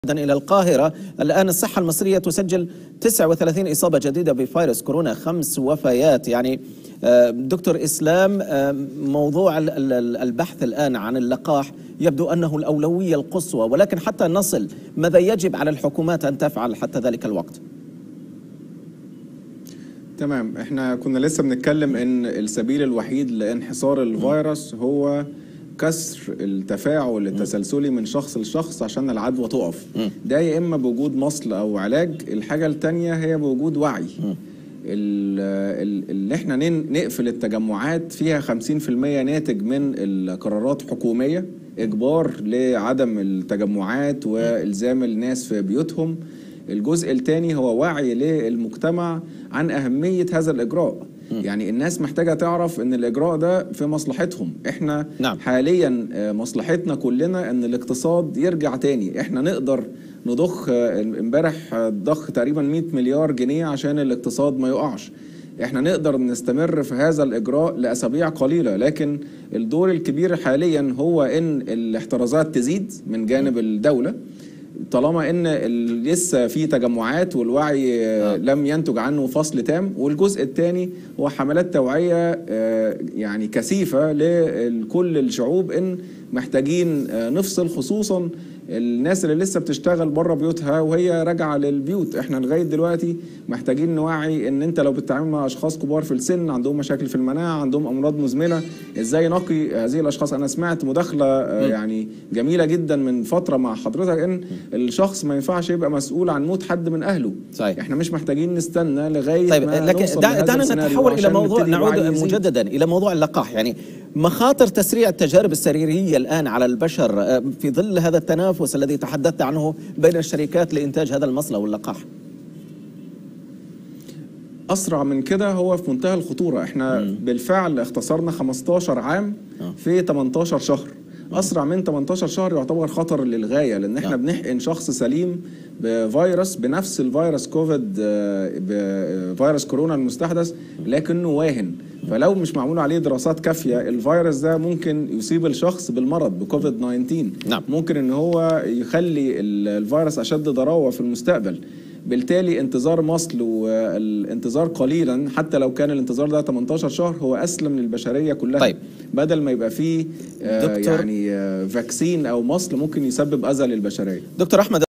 إلى القاهرة. الآن الصحة المصرية تسجل 39 إصابة جديدة بفيروس كورونا، 5 وفيات. يعني دكتور إسلام، موضوع البحث الآن عن اللقاح يبدو أنه الأولوية القصوى، ولكن حتى نصل ماذا يجب على الحكومات أن تفعل حتى ذلك الوقت؟ تمام، احنا كنا لسه بنتكلم ان السبيل الوحيد لانحصار الفيروس هو كسر التفاعل التسلسلي من شخص لشخص عشان العدوى تقف. ده يا اما بوجود مصل او علاج، الحاجة التانية هي بوجود وعي. اللي احنا نقفل التجمعات فيها 50% ناتج من القرارات حكومية، اجبار لعدم التجمعات والزام الناس في بيوتهم. الجزء الثاني هو وعي للمجتمع عن أهمية هذا الإجراء. يعني الناس محتاجة تعرف أن الإجراء ده في مصلحتهم. إحنا حاليا مصلحتنا كلنا أن الاقتصاد يرجع تاني. إحنا نقدر نضخ، امبارح ضخ تقريبا 100 مليار جنيه عشان الاقتصاد ما يقعش. إحنا نقدر نستمر في هذا الإجراء لأسابيع قليلة، لكن الدور الكبير حاليا هو أن الاحترازات تزيد من جانب الدولة طالما ان لسه في تجمعات والوعي لم ينتج عنه فصل تام. والجزء الثاني هو حملات توعية يعني كثيفة لكل الشعوب ان محتاجين نفصل، خصوصا الناس اللي لسه بتشتغل بره بيوتها وهي راجعه للبيوت. احنا لغايه دلوقتي محتاجين نوعي ان انت لو بتتعامل مع اشخاص كبار في السن عندهم مشاكل في المناعه، عندهم امراض مزمنه، ازاي نقي هذه الاشخاص. انا سمعت مداخله يعني جميله جدا من فتره مع حضرتك ان الشخص ما ينفعش يبقى مسؤول عن موت حد من اهله. صحيح. احنا مش محتاجين نستنى لغايه ما نوصل دعنا نتحول الى موضوع، نعود مجددا الى موضوع اللقاح. يعني مخاطر تسريع التجارب السريريه الان على البشر في ظل هذا التنافس الذي تحدثت عنه بين الشركات لإنتاج هذا المصل أو اللقاح. أسرع من كده هو في منتهى الخطورة. احنا بالفعل اختصرنا 15 عام في 18 شهر. أسرع من 18 شهر يعتبر خطر للغاية، لأن احنا بنحقن شخص سليم بفيروس، بنفس الفيروس كوفيد، بفيروس كورونا المستحدث، لكنه واهن. فلو مش معمول عليه دراسات كافية الفيروس ده ممكن يصيب الشخص بالمرض بكوفيد 19. ممكن ان هو يخلي الفيروس أشد ضراوة في المستقبل. بالتالي انتظار مصل والانتظار قليلا، حتى لو كان الانتظار ده 18 شهر، هو أسلم للبشرية كلها. طيب. بدل ما يبقى فيه يعني فاكسين أو مصل ممكن يسبب أذى للبشرية. دكتور أحمد